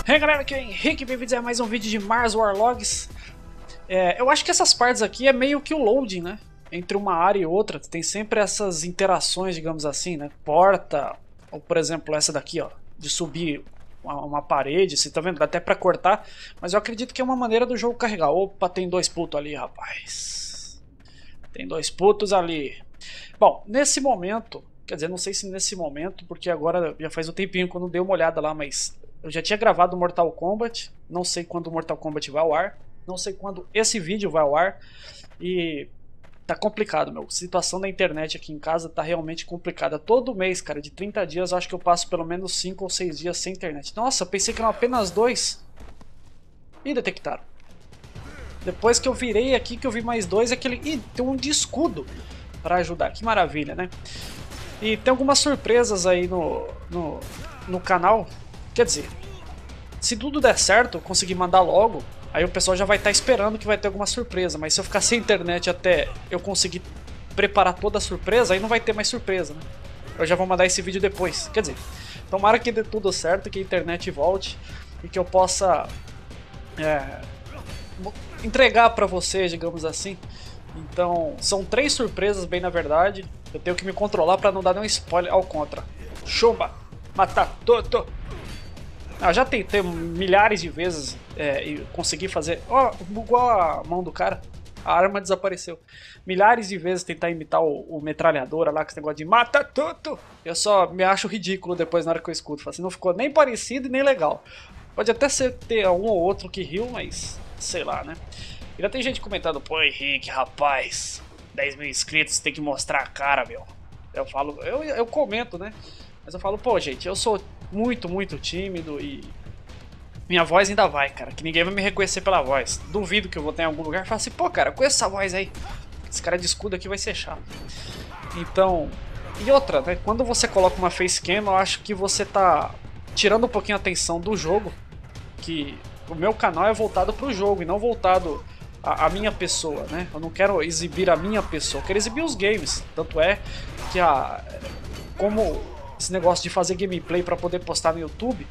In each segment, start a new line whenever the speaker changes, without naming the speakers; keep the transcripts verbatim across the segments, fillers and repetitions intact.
E aí galera, aqui é o Henrique, bem-vindos a mais um vídeo de Mars Warlogs. É, eu acho que essas partes aqui é meio que o loading, né? Entre uma área e outra, tem sempre essas interações, digamos assim, né? Porta, ou por exemplo essa daqui, ó, de subir uma, uma parede, você tá vendo? Dá até pra cortar, mas eu acredito que é uma maneira do jogo carregar. Opa, tem dois putos ali, rapaz. Tem dois putos ali. Bom, nesse momento, quer dizer, não sei se nesse momento, porque agora já faz um tempinho que eu não dei uma olhada lá, mas eu já tinha gravado Mortal Kombat, não sei quando o Mortal Kombat vai ao ar, não sei quando esse vídeo vai ao ar, e tá complicado, meu. A situação da internet aqui em casa tá realmente complicada. Todo mês, cara, de trinta dias, eu acho que eu passo pelo menos cinco ou seis dias sem internet. Nossa, pensei que eram apenas dois. Ih, detectaram. Depois que eu virei aqui, que eu vi mais dois, aquele... Ih, tem um de escudo pra ajudar. Que maravilha, né? E tem algumas surpresas aí no, no, no canal. Quer dizer, se tudo der certo, eu conseguir mandar logo, aí o pessoal já vai estar esperando que vai ter alguma surpresa. Mas se eu ficar sem internet até eu conseguir preparar toda a surpresa, aí não vai ter mais surpresa, né? Eu já vou mandar esse vídeo depois. Quer dizer, tomara que dê tudo certo, que a internet volte e que eu possa é, entregar pra vocês, digamos assim. Então, são três surpresas, bem na verdade. Eu tenho que me controlar pra não dar nenhum spoiler ao contra. Chumba! Matar todo! Ah, já tentei milhares de vezes é, e consegui fazer... Ó, oh, bugou a mão do cara. A arma desapareceu. Milhares de vezes tentar imitar o, o metralhadora lá, com esse negócio de mata tudo. Eu só me acho ridículo depois na hora que eu escuto. Assim, não ficou nem parecido e nem legal. Pode até ser ter um ou outro que riu, mas sei lá, né? Ainda tem gente comentando, pô, Henrique, rapaz, dez mil inscritos, tem que mostrar a cara, meu. Eu falo, eu, eu comento, né? Mas eu falo, pô, gente, eu sou muito, muito tímido e minha voz ainda vai, cara, que ninguém vai me reconhecer pela voz. Duvido que eu vou ter em algum lugar e falar assim, pô, cara, conheço essa voz aí. Esse cara de escudo aqui vai ser chato. Então, e outra, né? Quando você coloca uma facecam, eu acho que você tá tirando um pouquinho a atenção do jogo, que o meu canal é voltado pro jogo e não voltado a, a minha pessoa, né? Eu não quero exibir a minha pessoa, eu quero exibir os games. Tanto é que a... como esse negócio de fazer gameplay para poder postar no YouTube,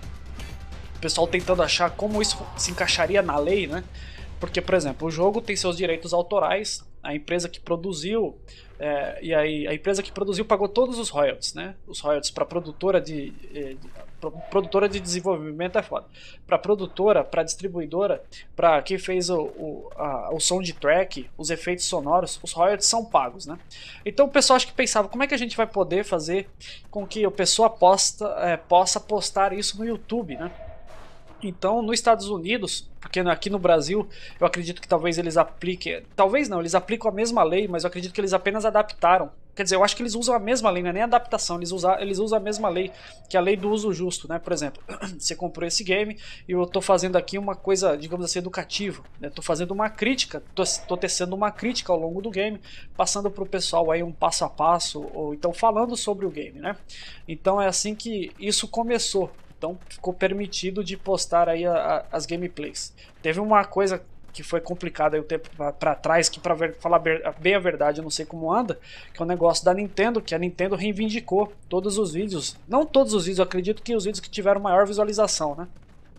o pessoal tentando achar como isso se encaixaria na lei, né? Porque, por exemplo, o jogo tem seus direitos autorais, a empresa que produziu, é, e aí a empresa que produziu pagou todos os royalties, né? Os royalties para produtora de, de, de produtora de desenvolvimento é foda. Para produtora, para distribuidora, para quem fez o, o, a, o soundtrack, os efeitos sonoros, os royalties são pagos, né? Então o pessoal acho que pensava, como é que a gente vai poder fazer com que a pessoa posta, é, possa postar isso no YouTube, né? Então, nos Estados Unidos, porque aqui no Brasil, eu acredito que talvez eles apliquem... Talvez não, eles aplicam a mesma lei, mas eu acredito que eles apenas adaptaram. Quer dizer, eu acho que eles usam a mesma lei, não é nem adaptação, eles usam, eles usam a mesma lei, que é a lei do uso justo, né? Por exemplo, você comprou esse game e eu tô fazendo aqui uma coisa, digamos assim, educativa, né? Tô fazendo uma crítica, tô, tô tecendo uma crítica ao longo do game, passando pro pessoal aí um passo a passo, ou então falando sobre o game, né? Então é assim que isso começou. Então ficou permitido de postar aí a, a, as gameplays. Teve uma coisa que foi complicada aí o tempo para trás, que para falar bem a verdade eu não sei como anda, que é o um negócio da Nintendo, que a Nintendo reivindicou todos os vídeos, não todos os vídeos, eu acredito que os vídeos que tiveram maior visualização, né?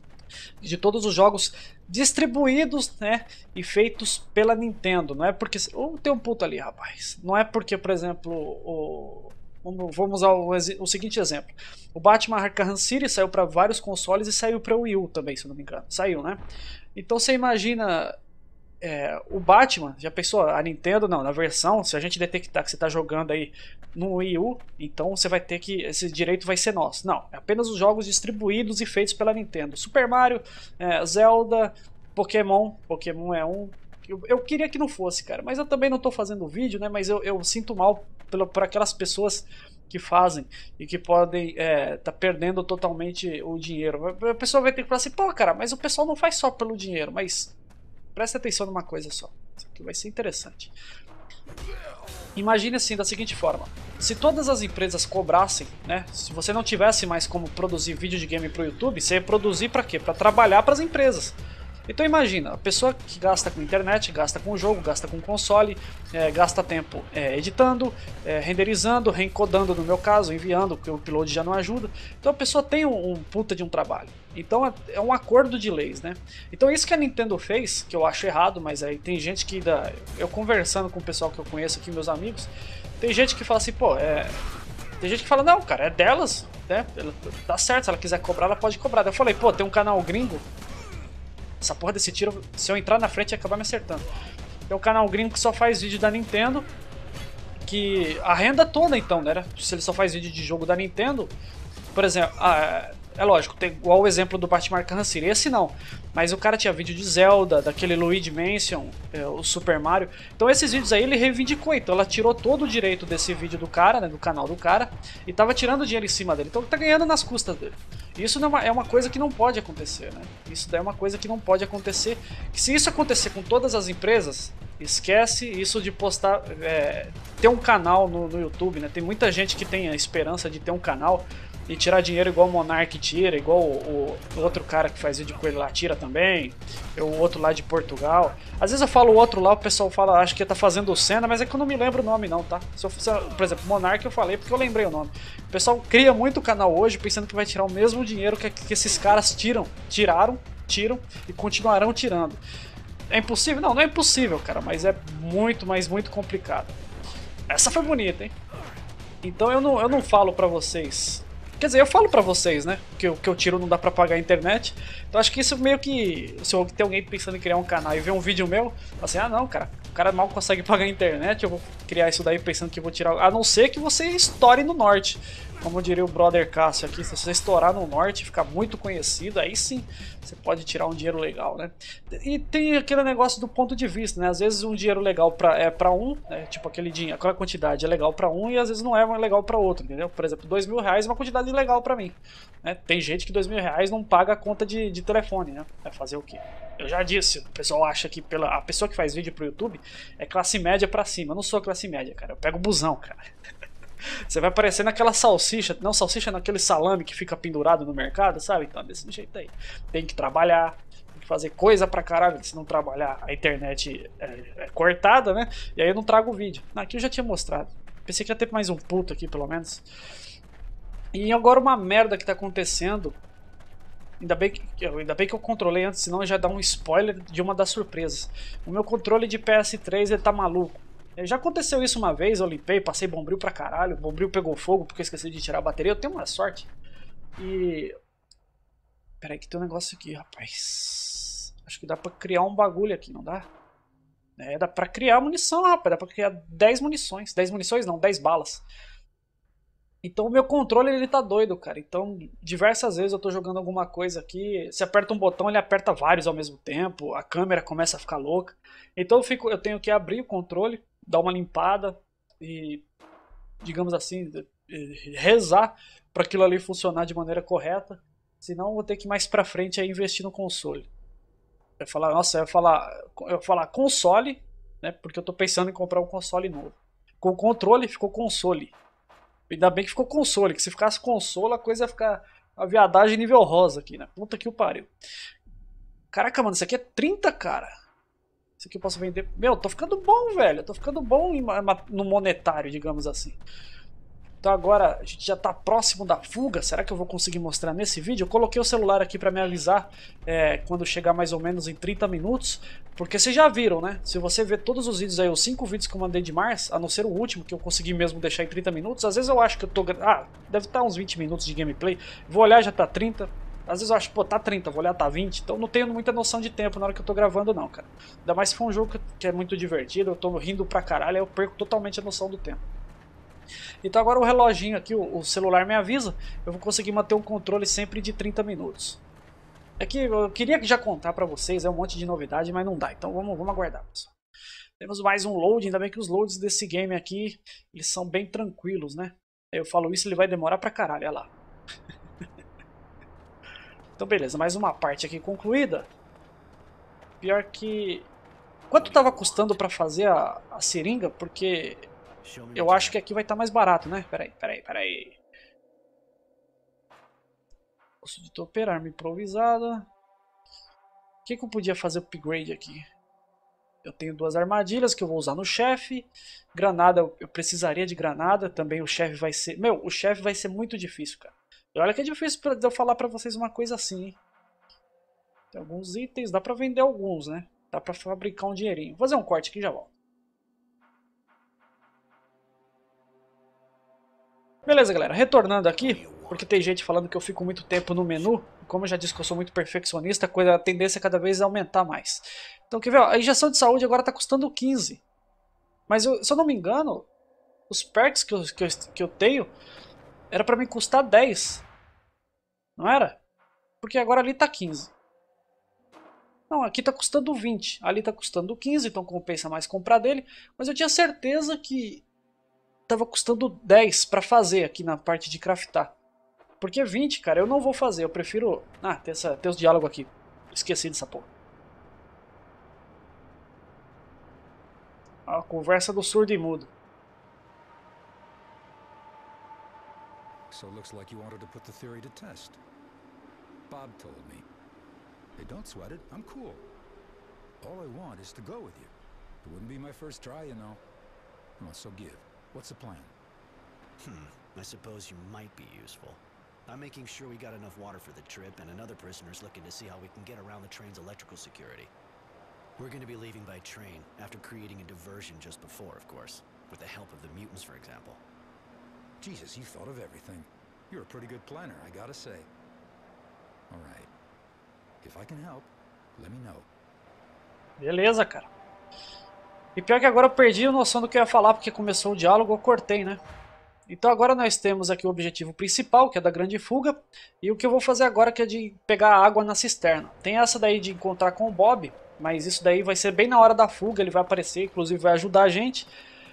De todos os jogos distribuídos, né, e feitos pela Nintendo. Não é porque... Oh, tem um puto ali, rapaz. Não é porque, por exemplo, o... Vamos usar o, o seguinte exemplo. O Batman Arkham City saiu para vários consoles e saiu para o Wii U também, se não me engano. Saiu, né? Então você imagina é, o Batman, já pensou? A Nintendo, não, na versão, se a gente detectar que você está jogando aí no Wii U, então você vai ter que, esse direito vai ser nosso. Não, é apenas os jogos distribuídos e feitos pela Nintendo. Super Mario, é, Zelda, Pokémon, Pokémon é um... Eu, eu queria que não fosse, cara, mas eu também não tô fazendo vídeo, né? Mas eu, eu sinto mal pelo, por aquelas pessoas que fazem e que podem é, tá perdendo totalmente o dinheiro. A pessoa vai ter que falar assim, pô, cara, mas o pessoal não faz só pelo dinheiro, mas presta atenção numa coisa só, isso aqui vai ser interessante. Imagine assim, da seguinte forma, se todas as empresas cobrassem, né? Se você não tivesse mais como produzir vídeo de game pro YouTube, você ia produzir para quê? Para trabalhar para as empresas. Então imagina, a pessoa que gasta com internet, gasta com jogo, gasta com console, é, gasta tempo é, editando, é, renderizando, reencodando no meu caso, enviando, porque o upload já não ajuda. Então a pessoa tem um, um puta de um trabalho. Então é, é um acordo de leis, né? Então isso que a Nintendo fez, que eu acho errado, mas aí tem gente que dá, eu conversando com o pessoal que eu conheço aqui, meus amigos, tem gente que fala assim, pô, é, tem gente que fala, não, cara, é delas, né? Ela, tá certo, se ela quiser cobrar, ela pode cobrar. Daí eu falei, pô, tem um canal gringo. Essa porra desse tiro, se eu entrar na frente, ia acabar me acertando. Tem um canal gringo que só faz vídeo da Nintendo, que a renda toda então, né? Se ele só faz vídeo de jogo da Nintendo, por exemplo, ah, é lógico, tem igual o exemplo do Batman Arkham City, esse não. Mas o cara tinha vídeo de Zelda, daquele Luigi Mansion, é, o Super Mario. Então esses vídeos aí ele reivindicou, então ela tirou todo o direito desse vídeo do cara, né, do canal do cara, e tava tirando dinheiro em cima dele. Então tá ganhando nas custas dele. Isso não é, uma, é uma coisa que não pode acontecer, né? Isso daí é uma coisa que não pode acontecer. Que se isso acontecer com todas as empresas, esquece isso de postar, é, ter um canal no, no YouTube, né? Tem muita gente que tem a esperança de ter um canal e tirar dinheiro igual o Monark tira, igual o, o outro cara que faz vídeo com ele lá tira também, o outro lá de Portugal. Às vezes eu falo o outro lá, o pessoal fala, acho que tá fazendo cena, mas é que eu não me lembro o nome não, tá? Se eu, se, por exemplo, Monark eu falei porque eu lembrei o nome. O pessoal cria muito canal hoje pensando que vai tirar o mesmo dinheiro que, que esses caras tiram, tiraram, tiram e continuarão tirando. É impossível? Não, não é impossível, cara, mas é muito, mas muito complicado. Essa foi bonita, hein? Então eu não, eu não falo pra vocês... Quer dizer, eu falo pra vocês, né? Que o que eu tiro não dá pra pagar a internet. Então acho que isso meio que... Se tem alguém pensando em criar um canal e ver um vídeo meu, assim, ah não, cara, o cara mal consegue pagar a internet, eu vou criar isso daí pensando que eu vou tirar... A não ser que você estoure no norte. Como diria o brother Cássio aqui, se você estourar no norte e ficar muito conhecido, aí sim você pode tirar um dinheiro legal, né? E tem aquele negócio do ponto de vista, né? Às vezes um dinheiro legal pra, é pra um, né? Tipo aquele dinheiro, aquela quantidade é legal pra um e às vezes não é legal pra outro, entendeu? Por exemplo, dois mil reais é uma quantidade legal pra mim. Né? Tem gente que dois mil reais não paga a conta de, de telefone, né? Vai fazer o quê? Eu já disse, o pessoal acha que pela, a pessoa que faz vídeo pro YouTube é classe média pra cima. Eu não sou classe média, cara. Eu pego busão, cara. Você vai parecer naquela salsicha, não salsicha, naquele salame que fica pendurado no mercado, sabe? Então, desse jeito aí. Tem que trabalhar, tem que fazer coisa pra caralho. Se não trabalhar, a internet é, é cortada, né? E aí eu não trago o vídeo. Aqui eu já tinha mostrado. Pensei que ia ter mais um puto aqui, pelo menos. E agora uma merda que tá acontecendo. Ainda bem, que, ainda bem que eu controlei antes, senão já dá um spoiler de uma das surpresas. O meu controle de P S três ele tá maluco. Já aconteceu isso uma vez, eu limpei, passei bombril pra caralho, o bombril pegou fogo porque eu esqueci de tirar a bateria, eu tenho uma sorte. E... Pera aí que tem um negócio aqui, rapaz. Acho que dá pra criar um bagulho aqui, não dá? É, dá pra criar munição, rapaz, dá pra criar dez munições. dez munições não, dez balas. Então o meu controle ele tá doido, cara. Então diversas vezes eu tô jogando alguma coisa aqui, se aperta um botão ele aperta vários ao mesmo tempo, a câmera começa a ficar louca. Então eu, fico, eu tenho que abrir o controle, dar uma limpada e, digamos assim, rezar para aquilo ali funcionar de maneira correta. Senão eu vou ter que ir mais pra frente aí investir no console. Eu ia falar, nossa, eu ia falar, eu ia falar console, né? Porque eu tô pensando em comprar um console novo. Com o controle ficou console. Ainda bem que ficou console, que se ficasse console a coisa ia ficar a viadagem nível rosa aqui, né? Puta que o pariu. Caraca, mano, isso aqui é trinta, cara. Isso aqui eu posso vender. Meu, tô ficando bom, velho. Tô ficando bom no monetário, digamos assim. Então agora a gente já tá próximo da fuga. Será que eu vou conseguir mostrar nesse vídeo? Eu coloquei o celular aqui pra me avisar é, quando chegar mais ou menos em trinta minutos. Porque vocês já viram, né? Se você ver todos os vídeos aí, os cinco vídeos que eu mandei de Mars, a não ser o último, que eu consegui mesmo deixar em trinta minutos, às vezes eu acho que eu tô... Ah, deve estar uns vinte minutos de gameplay. Vou olhar, já tá trinta. Às vezes eu acho, pô, tá trinta, vou olhar, tá vinte. Então não tenho muita noção de tempo na hora que eu tô gravando não, cara. Ainda mais se for um jogo que é muito divertido, eu tô rindo pra caralho, aí eu perco totalmente a noção do tempo. Então agora o reloginho aqui, o celular me avisa, eu vou conseguir manter um controle sempre de trinta minutos. É que eu queria já contar pra vocês, é um monte de novidade, mas não dá, então vamos, vamos aguardar, pessoal. Temos mais um load, ainda bem que os loads desse game aqui, eles são bem tranquilos, né? Eu falo isso, ele vai demorar pra caralho, olha lá. Então beleza, mais uma parte aqui concluída. Pior que... Quanto tava custando pra fazer a, a seringa? Porque... eu acho que aqui vai estar mais barato, né? Peraí, peraí, peraí. Posso de operar arma improvisada. que, que eu podia fazer upgrade aqui? Eu tenho duas armadilhas que eu vou usar no chefe. Granada, eu precisaria de granada. Também o chefe vai ser... Meu, o chefe vai ser muito difícil, cara. E olha que é difícil pra eu falar pra vocês uma coisa assim, hein? Tem alguns itens, dá pra vender alguns, né? Dá pra fabricar um dinheirinho. Vou fazer um corte aqui e já volto. Beleza, galera. Retornando aqui, porque tem gente falando que eu fico muito tempo no menu. Como eu já disse que eu sou muito perfeccionista, a, coisa, a tendência é cada vez aumentar mais. Então, quer ver? Ó, a injeção de saúde agora tá custando quinze. Mas, eu, se eu não me engano, os perks que eu, que eu, que eu tenho era pra me custar dez. Não era? Porque agora ali tá quinze. Não, aqui tá custando vinte, ali tá custando quinze, então compensa mais comprar dele. Mas eu tinha certeza que tava custando dez pra fazer aqui na parte de craftar. Porque vinte, cara, eu não vou fazer, eu prefiro... Ah, tem, essa, tem os diálogos aqui, esqueci dessa porra. A conversa do surdo e mudo.
So it looks like you wanted to put the theory to test. Bob told me. Hey, don't sweat it. I'm cool. All I want is to go with you. It wouldn't be my first try, you know. Come on, so give. What's the plan?
Hmm, I suppose you might be useful. I'm making sure we got enough water for the trip, and another prisoner's looking to see how we can get around the train's electrical security. We're going to be leaving by train, after creating a diversion just before, of course. With the help of the mutants, for example.
Jesus, you thought of everything. You're a pretty good planner, I gotta say. All right. If I can help, let me know.
Beleza, cara. E pior que agora eu perdi a noção do que eu ia falar, porque começou o diálogo, eu cortei, né? Então agora nós temos aqui o objetivo principal, que é da grande fuga. E o que eu vou fazer agora que é de pegar água na cisterna. Tem essa daí de encontrar com o Bob, mas isso daí vai ser bem na hora da fuga, ele vai aparecer, inclusive vai ajudar a gente.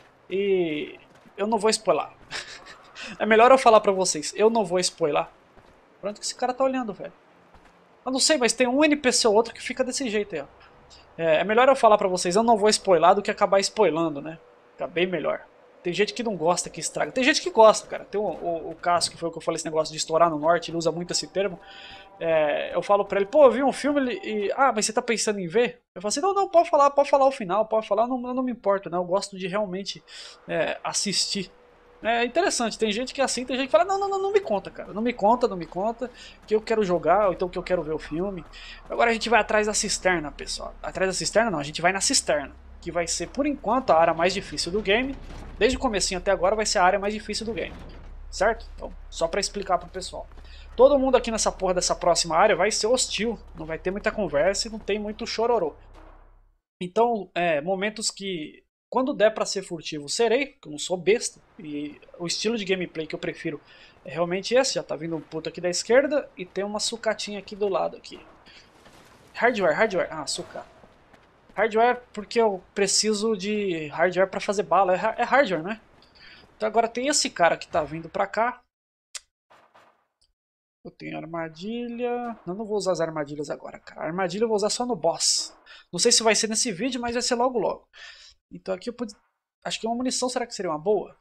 E eu não vou spoiler. É melhor eu falar pra vocês, eu não vou spoiler. Pronto que esse cara tá olhando, velho. Eu não sei, mas tem um N P C ou outro que fica desse jeito aí, ó. É, é melhor eu falar pra vocês, eu não vou spoiler do que acabar spoilando, né? Fica bem melhor. Tem gente que não gosta, que estraga. Tem gente que gosta, cara. Tem o, o, o Cássio, que foi o que eu falei, esse negócio de estourar no norte, ele usa muito esse termo. É, eu falo pra ele, pô, eu vi um filme ele, e... Ah, mas você tá pensando em ver? Eu falo assim, não, não, pode falar, pode falar o final, pode falar, não, eu não me importo, né? Eu gosto de realmente é, assistir. É interessante, tem gente que é assim, tem gente que fala, não, não, não, não me conta, cara, não me conta, não me conta, que eu quero jogar, ou então que eu quero ver o filme. Agora a gente vai atrás da cisterna, pessoal. Atrás da cisterna não, a gente vai na cisterna, que vai ser, por enquanto, a área mais difícil do game. Desde o comecinho até agora vai ser a área mais difícil do game, certo? Então, só pra explicar pro pessoal. Todo mundo aqui nessa porra dessa próxima área vai ser hostil, não vai ter muita conversa e não tem muito chororô. Então, é, momentos que... Quando der pra ser furtivo, serei, porque eu não sou besta. E o estilo de gameplay que eu prefiro é realmente esse. Já tá vindo um puto aqui da esquerda e tem uma sucatinha aqui do lado aqui. Hardware, hardware. Ah, sucata. Hardware porque eu preciso de hardware pra fazer bala. É hardware, né? Então agora tem esse cara que tá vindo pra cá. Eu tenho armadilha... Não, não vou usar as armadilhas agora, cara. A armadilha eu vou usar só no boss. Não sei se vai ser nesse vídeo, mas vai ser logo logo. Então aqui eu pude... Acho que uma munição, será que seria uma boa?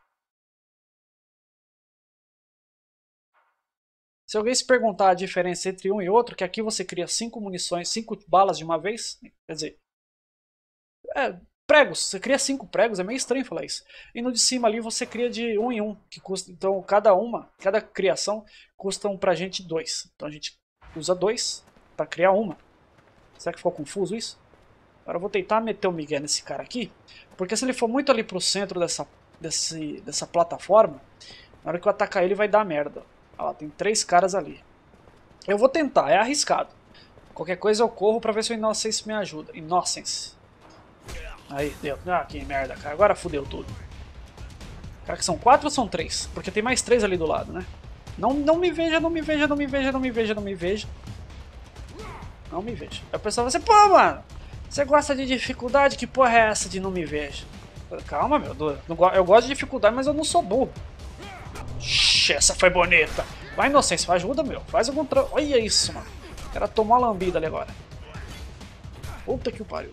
Se alguém se perguntar a diferença entre um e outro, que aqui você cria cinco munições, cinco balas de uma vez, quer dizer... É, pregos, você cria cinco pregos, é meio estranho falar isso. E no de cima ali você cria de um em um, que custa... Então cada uma, cada criação custa um pra gente dois. Então a gente usa dois pra criar uma. Será que ficou confuso isso? Agora eu vou tentar meter o Miguel nesse cara aqui, porque se ele for muito ali pro centro dessa, desse, dessa plataforma, na hora que eu atacar ele vai dar merda. Olha lá, tem três caras ali. Eu vou tentar, é arriscado. Qualquer coisa eu corro pra ver se o Innocence me ajuda. Innocence. Aí, deu. Ah, que merda, cara. Agora fudeu tudo. Cara, que são quatro ou são três? Porque tem mais três ali do lado, né? Não, não me veja, não me veja, não me veja, não me veja, não me veja. Não me veja. Aí o pessoal vai assim, pô, mano, você gosta de dificuldade? Que porra é essa de não me veja? Calma, meu. Eu gosto de dificuldade, mas eu não sou burro. Xê, essa foi bonita. Vai, Inocência, ajuda, meu. Faz algum tra... Olha isso, mano. O cara tomou a lambida ali agora. Puta que o pariu.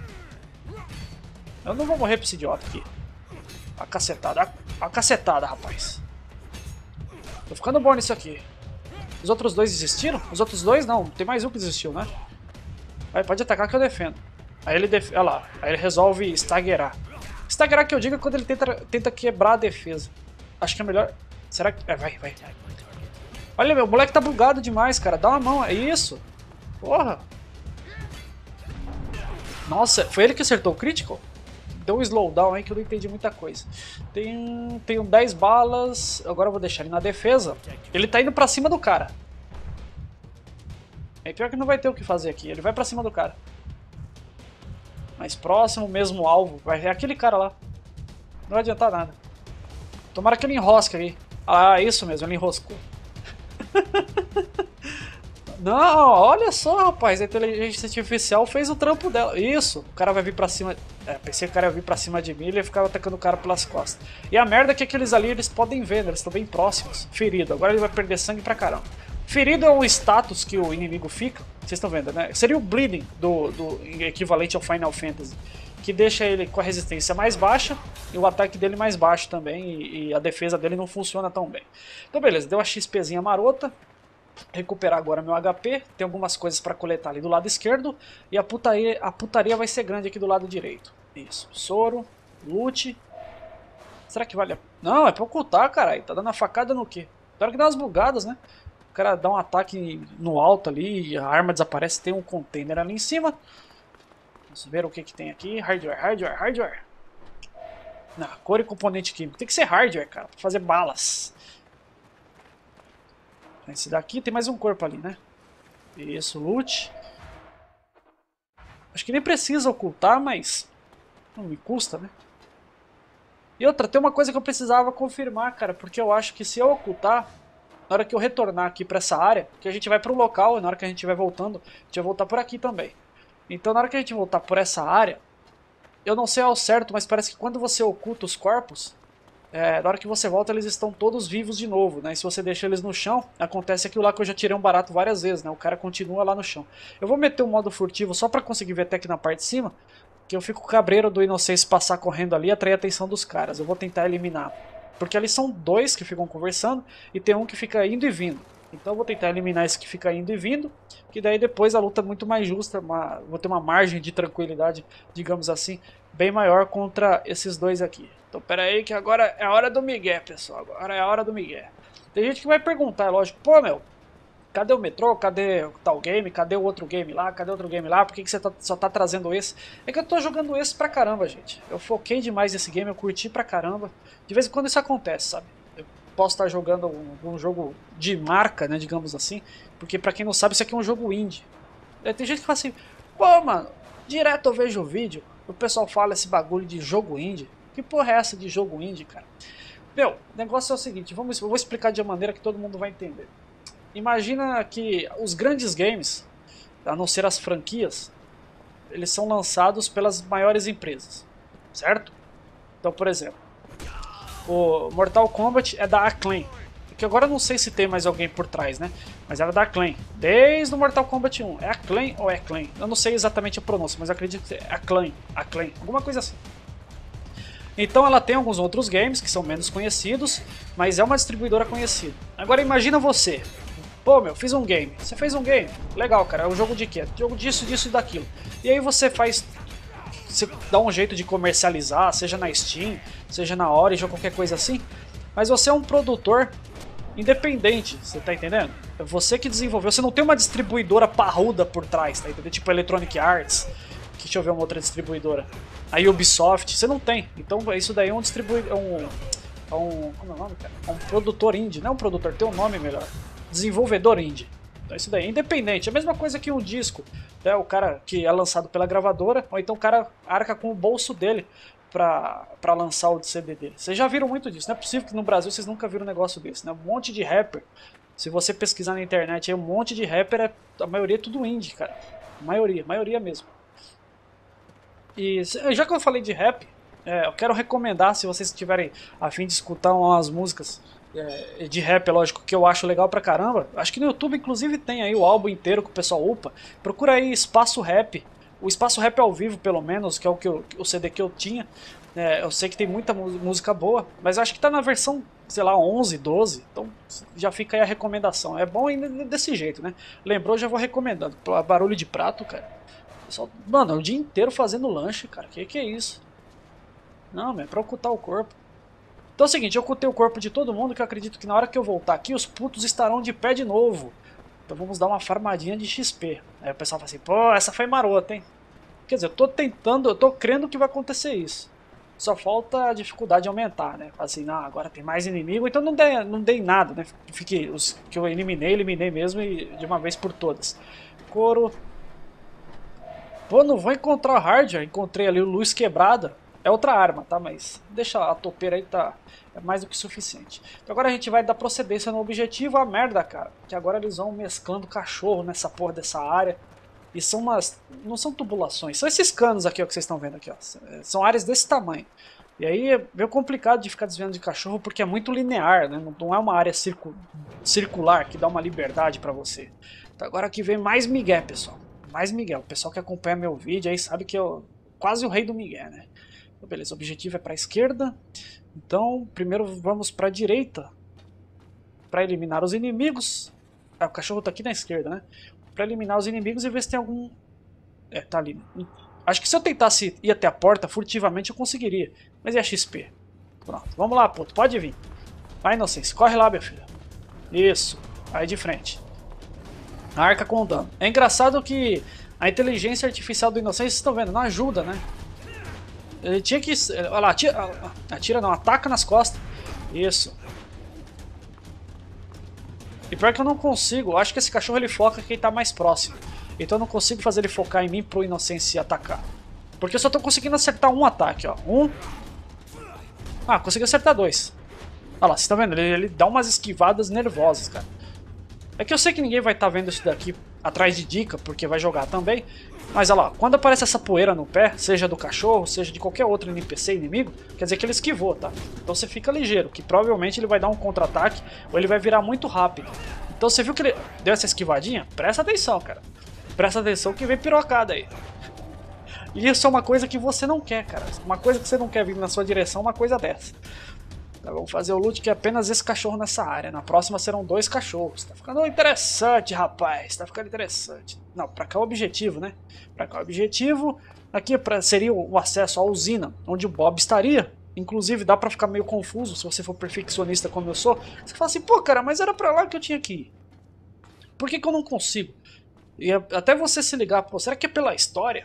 Eu não vou morrer pra esse idiota aqui. A cacetada. A, a cacetada, rapaz. Tô ficando bom nisso aqui. Os outros dois desistiram? Os outros dois não. Tem mais um que desistiu, né? Vai, pode atacar que eu defendo. Aí ele def... Olha lá, aí ele resolve staggerar. Staggerar que eu digo é quando ele tenta, tenta quebrar a defesa. Acho que é melhor... Será que... É, vai, vai. Olha, meu, o moleque tá bugado demais, cara. Dá uma mão, é isso. Porra. Nossa, foi ele que acertou o critical? Deu um slowdown aí que eu não entendi muita coisa. Tem, tenho dez balas. Agora eu vou deixar ele na defesa. Ele tá indo pra cima do cara. É pior que não vai ter o que fazer aqui. Ele vai pra cima do cara. Mais próximo, mesmo alvo. Vai ver aquele cara lá. Não vai adiantar nada. Tomara que ele enrosque aí. Ah, isso mesmo, ele enroscou. Não, olha só, rapaz. A inteligência artificial fez o trampo dela. Isso, o cara vai vir pra cima. É, pensei que o cara ia vir pra cima de mim e ele ia ficar atacando o cara pelas costas. E a merda é que aqueles ali eles podem ver, né? Eles estão bem próximos. Ferido, agora ele vai perder sangue pra caramba. Ferido é um status que o inimigo fica. Vocês estão vendo, né? Seria o Bleeding do, do equivalente ao Final Fantasy, que deixa ele com a resistência mais baixa e o ataque dele mais baixo também, e, e a defesa dele não funciona tão bem. Então beleza, deu uma XPzinha marota. Recuperar agora meu H P, tem algumas coisas para coletar ali do lado esquerdo, e a putaria, a putaria vai ser grande aqui do lado direito. Isso, soro, loot. Será que vale a... Não, é pra ocultar, caralho. Tá dando a facada no quê? Claro que dá umas bugadas, né? O cara dá um ataque no alto ali, a arma desaparece, tem um container ali em cima. Vamos ver o que que tem aqui. Hardware, hardware, hardware. Não, cor e componente químico. Tem que ser hardware, cara, pra fazer balas. Esse daqui tem mais um corpo ali, né? Isso, loot. Acho que nem precisa ocultar, mas não me custa, né? E outra, tem uma coisa que eu precisava confirmar, cara, porque eu acho que se eu ocultar, na hora que eu retornar aqui pra essa área, que a gente vai para um local, e na hora que a gente estiver voltando, a gente vai voltar por aqui também. Então na hora que a gente voltar por essa área, eu não sei ao certo, mas parece que quando você oculta os corpos, é, na hora que você volta eles estão todos vivos de novo, né? E se você deixa eles no chão, acontece aquilo lá que eu já tirei um barato várias vezes, né? O cara continua lá no chão. Eu vou meter um modo furtivo só pra conseguir ver até aqui na parte de cima, que eu fico cabreiro do Inocêncio passar correndo ali e atrair a atenção dos caras. Eu vou tentar eliminar. Porque ali são dois que ficam conversando e tem um que fica indo e vindo. Então eu vou tentar eliminar esse que fica indo e vindo, que daí depois a luta é muito mais justa, uma, vou ter uma margem de tranquilidade, digamos assim, bem maior contra esses dois aqui. Então pera aí que agora é a hora do migué, pessoal, agora é a hora do migué. Tem gente que vai perguntar, é lógico, pô meu, cadê o metrô, cadê o tal game, cadê o outro game lá, cadê outro game lá, por que, que você tá, só tá trazendo esse? É que eu tô jogando esse pra caramba, gente. Eu foquei demais nesse game, eu curti pra caramba. De vez em quando isso acontece, sabe? Eu posso estar jogando um, um jogo de marca, né, digamos assim, porque pra quem não sabe, isso aqui é um jogo indie. Tem gente que fala assim, pô mano, direto eu vejo o vídeo, o pessoal fala esse bagulho de jogo indie. Que porra é essa de jogo indie, cara? Meu, o negócio é o seguinte, vamos, eu vou explicar de uma maneira que todo mundo vai entender. Imagina que os grandes games, a não ser as franquias, eles são lançados pelas maiores empresas, certo? Então, por exemplo, o Mortal Kombat é da Acclaim, que agora eu não sei se tem mais alguém por trás, né? Mas era da Acclaim, desde o Mortal Kombat um. É Acclaim ou é Acclaim? Eu não sei exatamente a pronúncia, mas acredito que é Acclaim, Acclaim, alguma coisa assim. Então ela tem alguns outros games que são menos conhecidos, mas é uma distribuidora conhecida. Agora imagina você, pô meu, fiz um game, você fez um game, legal cara, é um jogo de quê? Jogo disso, disso e daquilo. E aí você faz, você dá um jeito de comercializar, seja na Steam, seja na Origin ou qualquer coisa assim, mas você é um produtor independente, você tá entendendo? É você que desenvolveu, você não tem uma distribuidora parruda por trás, tá entendendo? Tipo Electronic Arts, que deixa eu ver uma outra distribuidora. A Ubisoft, você não tem. Então isso daí é um distribuidor, é um, é um, como é o nome, cara? É um produtor indie, não é um produtor, tem um nome melhor. Desenvolvedor indie. Então isso daí é independente. É a mesma coisa que um disco, né? O cara que é lançado pela gravadora, ou então o cara arca com o bolso dele pra, pra lançar o C D dele. Vocês já viram muito disso. Não é possível que no Brasil vocês nunca viram um negócio desse, né? Um monte de rapper. Se você pesquisar na internet, aí um monte de rapper, é, a maioria é tudo indie, cara. A maioria, a maioria mesmo. E já que eu falei de rap, é, eu quero recomendar, se vocês tiverem a fim de escutar umas músicas é, de rap, é lógico, que eu acho legal pra caramba. Acho que no YouTube, inclusive, tem aí o álbum inteiro que o pessoal upa. Procura aí Espaço Rap. O Espaço Rap ao vivo, pelo menos, que é o, que eu, o C D que eu tinha. É, eu sei que tem muita música boa, mas acho que tá na versão sei lá, onze, doze. Então já fica aí a recomendação. É bom ainda desse jeito, né? Lembrou, já vou recomendando. Barulho de prato, cara. Pessoal, mano, é o dia inteiro fazendo lanche, cara. Que que é isso? Não, é pra ocultar o corpo. Então é o seguinte, eu ocultei o corpo de todo mundo, que eu acredito que na hora que eu voltar aqui, os putos estarão de pé de novo. Então vamos dar uma farmadinha de X P. Aí o pessoal fala assim, pô, essa foi marota, hein? Quer dizer, eu tô tentando, eu tô crendo que vai acontecer isso. Só falta a dificuldade aumentar, né? Assim, não, agora tem mais inimigo, então não dei, não dei nada, né? Fiquei, os que eu eliminei, eliminei mesmo e de uma vez por todas. Couro. Pô, não vou encontrar o Hardware, encontrei ali o Luz Quebrada. É outra arma, tá? Mas deixa a topeira aí, tá? É mais do que suficiente. Então agora a gente vai dar procedência no objetivo. A merda, cara, que agora eles vão mesclando cachorro nessa porra dessa área. E são umas... não são tubulações, são esses canos aqui, ó, que vocês estão vendo aqui, ó. São áreas desse tamanho. E aí é meio complicado de ficar desviando de cachorro porque é muito linear, né? Não é uma área circu... circular que dá uma liberdade pra você. Então agora aqui vem mais migué, pessoal. Mais migué. O pessoal que acompanha meu vídeo aí sabe que eu... quase o rei do migué, né? Então, beleza, o objetivo é pra esquerda. Então, primeiro vamos pra direita. Pra eliminar os inimigos. Ah, o cachorro tá aqui na esquerda, né? Pra eliminar os inimigos e ver se tem algum... É, tá ali. Acho que se eu tentasse ir até a porta furtivamente eu conseguiria. Mas é X P. Pronto, vamos lá, puto. Pode vir. Vai, Inocência. Corre lá, meu filho. Isso. Aí de frente. Arca com dano. É engraçado que a inteligência artificial do Inocência, vocês estão vendo, não ajuda, né? Ele tinha que... Olha lá, atira, atira não, ataca nas costas. Isso. E pior que eu não consigo, eu acho que esse cachorro ele foca quem tá mais próximo. Então eu não consigo fazer ele focar em mim pro Inocência atacar. Porque eu só tô conseguindo acertar um ataque, ó. Um. Ah, consegui acertar dois. Olha lá, vocês estão vendo? Ele, ele dá umas esquivadas nervosas, cara. É que eu sei que ninguém vai estar tá vendo isso daqui atrás de dica, porque vai jogar também. Mas olha lá, quando aparece essa poeira no pé, seja do cachorro, seja de qualquer outro N P C inimigo, quer dizer que ele esquivou, tá? Então você fica ligeiro, que provavelmente ele vai dar um contra-ataque ou ele vai virar muito rápido. Então você viu que ele deu essa esquivadinha? Presta atenção, cara. Presta atenção que vem pirocada aí. E isso é uma coisa que você não quer, cara. Uma coisa que você não quer vir na sua direção, uma coisa dessa. Então vamos fazer o loot que é apenas esse cachorro nessa área. Na próxima serão dois cachorros. Tá ficando interessante, rapaz. Tá ficando interessante. Não, pra cá é o objetivo, né? Pra cá é o objetivo. Aqui pra, seria o acesso à usina, onde o Bob estaria. Inclusive dá pra ficar meio confuso se você for perfeccionista como eu sou. Você fala assim, pô, cara, mas era pra lá que eu tinha que ir. Por que que eu não consigo? E até você se ligar, pô, será que é pela história?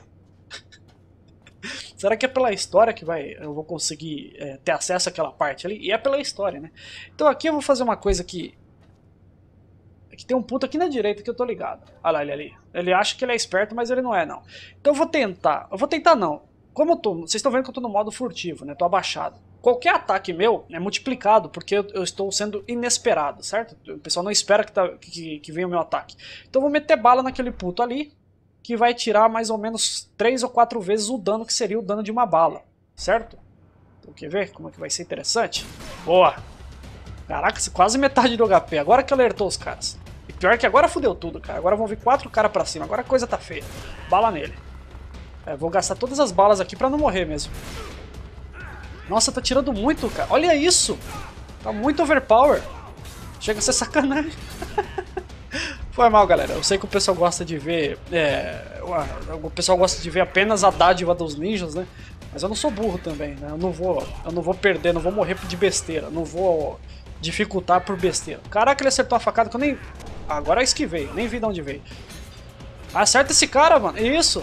Será que é pela história que vai, eu vou conseguir é, ter acesso àquela parte ali? E é pela história, né? Então aqui eu vou fazer uma coisa que... Aqui tem um puto aqui na direita que eu tô ligado. Olha lá ele ali. Ele acha que ele é esperto, mas ele não é, não. Então eu vou tentar. Eu vou tentar não. Como eu tô... Vocês estão vendo que eu tô no modo furtivo, né? Tô abaixado. Qualquer ataque meu é multiplicado porque eu, eu estou sendo inesperado, certo? O pessoal não espera que, tá, que, que venha o meu ataque. Então eu vou meter bala naquele puto ali, que vai tirar mais ou menos três ou quatro vezes o dano que seria o dano de uma bala, certo? Então quer ver como é que vai ser interessante? Boa! Caraca, quase metade do H P, agora que alertou os caras. E pior que agora fudeu tudo, cara. Agora vão vir quatro caras pra cima, agora a coisa tá feia. Bala nele. É, vou gastar todas as balas aqui pra não morrer mesmo. Nossa, tá tirando muito, cara. Olha isso! Tá muito overpower. Chega a ser sacanagem. Foi mal, galera. Eu sei que o pessoal gosta de ver... É, o pessoal gosta de ver apenas a dádiva dos ninjas, né? Mas eu não sou burro também, né? Eu não vou, eu não vou perder, não vou morrer de besteira. Não vou dificultar por besteira. Caraca, ele acertou a facada que eu nem... Agora eu esquivei, nem vi de onde veio. Acerta esse cara, mano. Isso!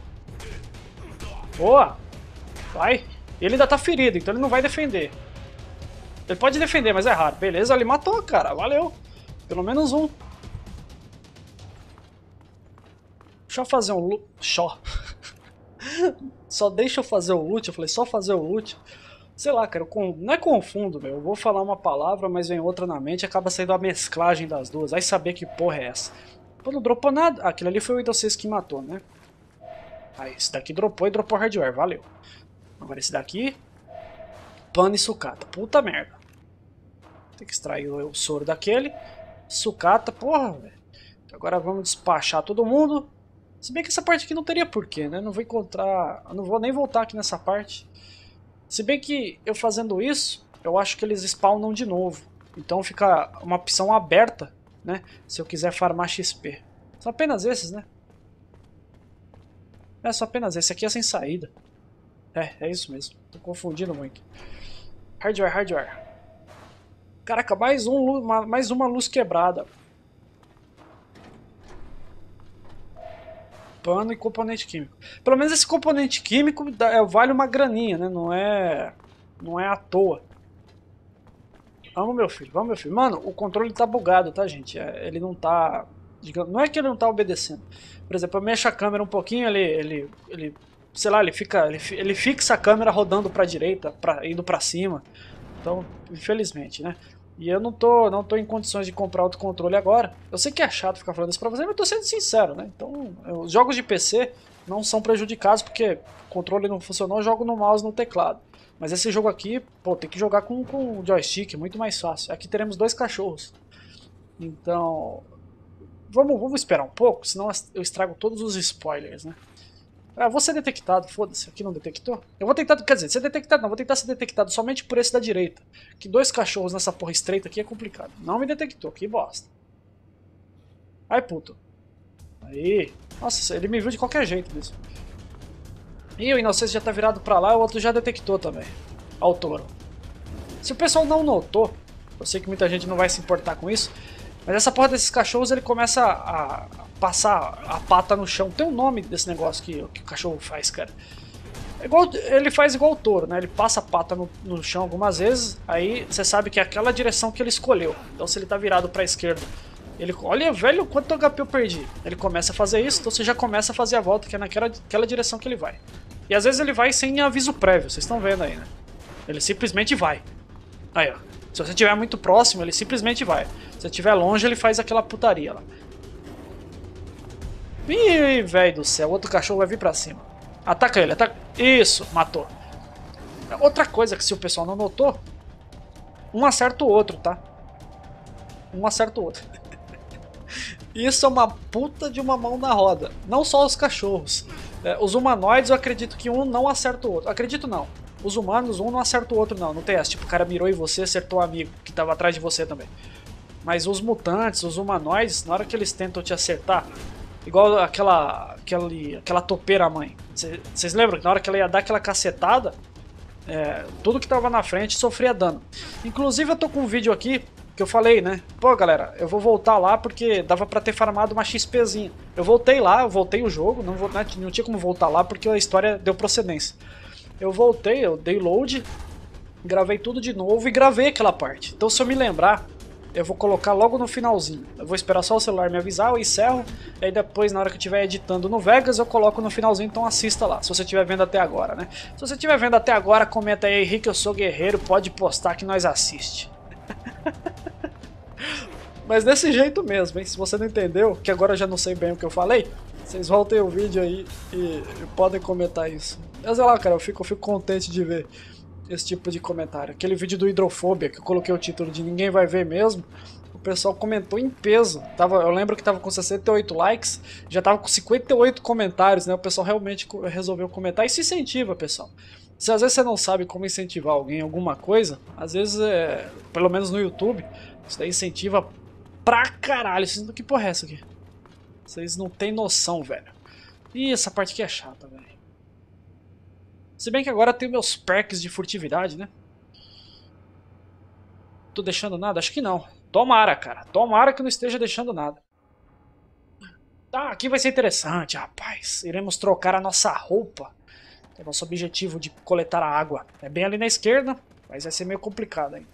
Boa! Vai! Ele ainda tá ferido, então ele não vai defender. Ele pode defender, mas é raro. Beleza, ele matou, cara. Valeu. Pelo menos um. Deixa eu fazer um loot. Só. Só deixa eu fazer o loot. Eu falei, só fazer o loot. Sei lá, cara. Eu con... Não é confundo, meu. Eu vou falar uma palavra, mas vem outra na mente e acaba saindo a mesclagem das duas. Vai saber que porra é essa. Pô, não dropou nada. Ah, aquilo ali foi o Windows seis que matou, né? Aí, esse daqui dropou e dropou hardware. Valeu. Agora esse daqui, pano e sucata. Puta merda. Tem que extrair o, o soro daquele. Sucata, porra, velho. Agora vamos despachar todo mundo. Se bem que essa parte aqui não teria porquê, né? Não vou encontrar... Eu não vou nem voltar aqui nessa parte. Se bem que eu fazendo isso, eu acho que eles spawnam de novo. Então fica uma opção aberta, né? Se eu quiser farmar X P. São apenas esses, né? É, só apenas esse. Aqui é sem saída. É, é isso mesmo. Tô confundindo muito. Hardware, hardware. Caraca, mais, um, uma, mais uma luz quebrada. Pano e componente químico. Pelo menos esse componente químico dá, é, vale uma graninha, né? Não é, não é à toa. Vamos, meu filho, vamos, meu filho. Mano, o controle tá bugado, tá, gente? É, ele não tá... Digamos, não é que ele não tá obedecendo. Por exemplo, eu mexo a câmera um pouquinho, ele... ele, ele sei lá, ele fica... Ele, ele fixa a câmera rodando pra direita, pra, indo pra cima. Então, infelizmente, né? E eu não tô, não tô em condições de comprar outro controle agora. Eu sei que é chato ficar falando isso pra você, mas eu tô sendo sincero, né? Então, eu, os jogos de P C não são prejudicados porque o controle não funcionou, eu jogo no mouse e no teclado. Mas esse jogo aqui, pô, tem que jogar com, com joystick, é muito mais fácil. Aqui teremos dois cachorros. Então, vamos, vamos esperar um pouco, senão eu estrago todos os spoilers, né? Ah, vou ser detectado, foda-se, aqui não detectou. Eu vou tentar, quer dizer, ser detectado não, vou tentar ser detectado somente por esse da direita. Que dois cachorros nessa porra estreita aqui é complicado. Não me detectou, que bosta. Ai, puto. Aí. Nossa, ele me viu de qualquer jeito mesmo. E o inocente já tá virado pra lá, o outro já detectou também. Ó o touro. Se o pessoal não notou, eu sei que muita gente não vai se importar com isso, mas essa porra desses cachorros, ele começa a passar a pata no chão. Tem um nome desse negócio que, que o cachorro faz, cara. É igual, ele faz igual o touro, né? Ele passa a pata no, no chão algumas vezes, aí você sabe que é aquela direção que ele escolheu. Então se ele tá virado pra esquerda, ele... Olha, velho, quanto H P eu perdi. Ele começa a fazer isso, então você já começa a fazer a volta, que é naquela aquela direção que ele vai. E às vezes ele vai sem aviso prévio, vocês estão vendo aí, né? Ele simplesmente vai. Aí, ó. Se você estiver muito próximo, ele simplesmente vai. Se você estiver longe, ele faz aquela putaria lá. Ih, velho do céu, outro cachorro vai vir pra cima. Ataca ele, ataca. Isso, matou. Outra coisa que se o pessoal não notou, um acerta o outro, tá? Um acerta o outro. Isso é uma puta de uma mão na roda. Não só os cachorros. É, os humanoides eu acredito que um não acerta o outro. Acredito não. Os humanos, um não acerta o outro não. Não tem essa. Tipo, o cara mirou em você, acertou o amigo que tava atrás de você também. Mas os mutantes, os humanoides, na hora que eles tentam te acertar, igual aquela aquela, aquela topeira mãe. Vocês lembram que na hora que ela ia dar aquela cacetada, é, tudo que tava na frente sofria dano. Inclusive eu tô com um vídeo aqui que eu falei, né? Pô, galera, eu vou voltar lá porque dava pra ter farmado uma XPzinha. Eu voltei lá, eu voltei o jogo, não, vou, não tinha como voltar lá porque a história deu procedência. Eu voltei, eu dei load, gravei tudo de novo e gravei aquela parte. Então se eu me lembrar, eu vou colocar logo no finalzinho. Eu vou esperar só o celular me avisar, eu encerro, e aí depois na hora que eu estiver editando no Vegas, eu coloco no finalzinho, então assista lá, se você estiver vendo até agora, né? Se você estiver vendo até agora, comenta aí, Henrique, eu sou guerreiro, pode postar que nós assiste. Mas desse jeito mesmo, hein? Se você não entendeu, que agora eu já não sei bem o que eu falei, vocês voltem o vídeo aí e, e podem comentar isso. Mas sei lá, cara, eu fico, eu fico contente de ver esse tipo de comentário. Aquele vídeo do Hidrofobia, que eu coloquei o título de Ninguém Vai Ver Mesmo, o pessoal comentou em peso. Tava, eu lembro que tava com sessenta e oito likes, já tava com cinquenta e oito comentários, né? O pessoal realmente resolveu comentar. Isso incentiva, pessoal. Se às vezes você não sabe como incentivar alguém em alguma coisa, às vezes, é, pelo menos no YouTube, isso daí incentiva pra caralho. Que porra é essa aqui? Vocês não tem noção, velho. Ih, essa parte aqui é chata, velho. Se bem que agora tem meus perks de furtividade, né? Tô deixando nada? Acho que não. Tomara, cara. Tomara que não esteja deixando nada. Tá, aqui vai ser interessante, rapaz. Iremos trocar a nossa roupa. É nosso objetivo de coletar a água. É bem ali na esquerda, mas vai ser meio complicado aí.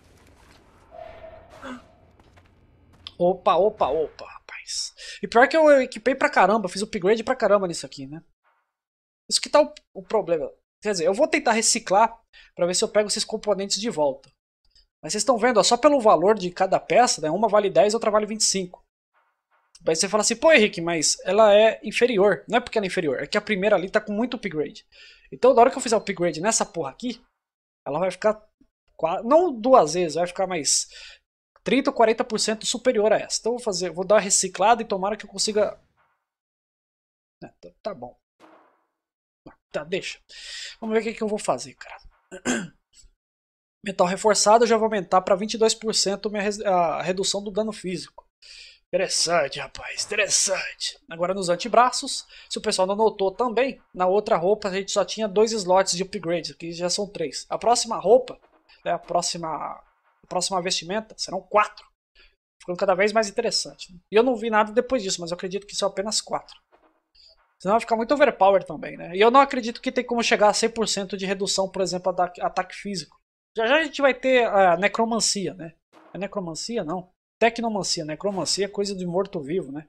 Opa, opa, opa, rapaz. E pior que eu equipei pra caramba, fiz upgrade pra caramba nisso aqui, né? Isso que tá o, o problema. Quer dizer, eu vou tentar reciclar pra ver se eu pego esses componentes de volta. Mas vocês estão vendo, ó, só pelo valor de cada peça, né? Uma vale dez, outra vale vinte e cinco. Aí você fala assim, pô Henrique, mas ela é inferior. Não é porque ela é inferior, é que a primeira ali tá com muito upgrade. Então na hora que eu fizer o upgrade nessa porra aqui, ela vai ficar, não duas vezes, vai ficar mais trinta ou quarenta por cento superior a essa. Então eu vou fazer, vou dar uma reciclada e tomara que eu consiga... É, tá, tá bom. Tá, deixa. Vamos ver o que, que eu vou fazer, cara. Metal reforçado, eu já vou aumentar para vinte e dois por cento minha res- a redução do dano físico. Interessante, rapaz, interessante. Agora nos antebraços, se o pessoal não notou também, na outra roupa a gente só tinha dois slots de upgrade, aqui já são três. A próxima roupa, né, a, próxima, a próxima vestimenta, serão quatro. Ficando cada vez mais interessante. E eu não vi nada depois disso, mas eu acredito que são apenas quatro. Senão vai ficar muito overpower também, né? E eu não acredito que tem como chegar a cem por cento de redução, por exemplo, a ataque físico. Já já a gente vai ter a necromancia, né? É necromancia? Não. Tecnomancia. Necromancia é coisa de morto-vivo, né?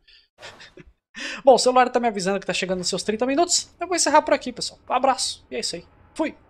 Bom, o celular tá me avisando que tá chegando nos seus trinta minutos. Eu vou encerrar por aqui, pessoal. Um abraço. E é isso aí. Fui!